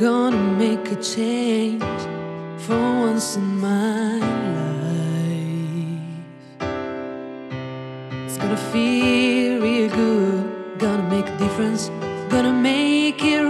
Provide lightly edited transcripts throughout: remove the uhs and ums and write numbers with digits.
gonna make a change for once in my life. It's gonna feel real good, gonna make a difference, gonna make it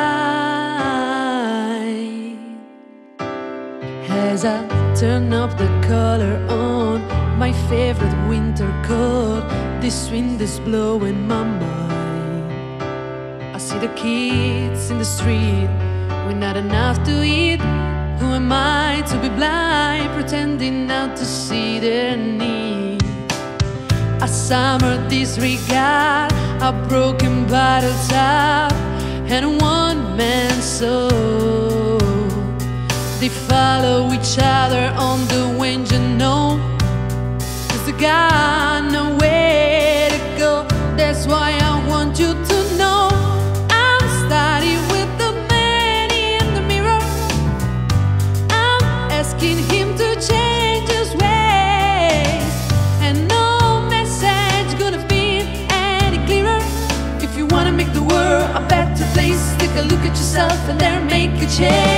right. As I turn up the color on my favorite winter coat, this wind is blowing my mind. I see the kids in the street with not enough to eat. Who am I to be blind, pretending not to see their need? A summer disregard, a broken bottle top, and a one-man soul. They follow each other on the wind, you know, 'cause they got nowhere to go. That's why I want you to know I'm starting with the man in the mirror. I'm asking him to change his ways, and no message gonna be any clearer. If you wanna make the world a better place, take a look at yourself and then make a change.